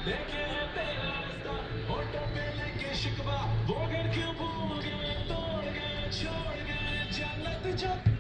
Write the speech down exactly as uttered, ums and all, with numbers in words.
देखे है तेरा रास्ता, होठों पे लेके शिकवा, वो घर क्यों भूल गए, तोड़ गए, छोड़ गए जन्नत जो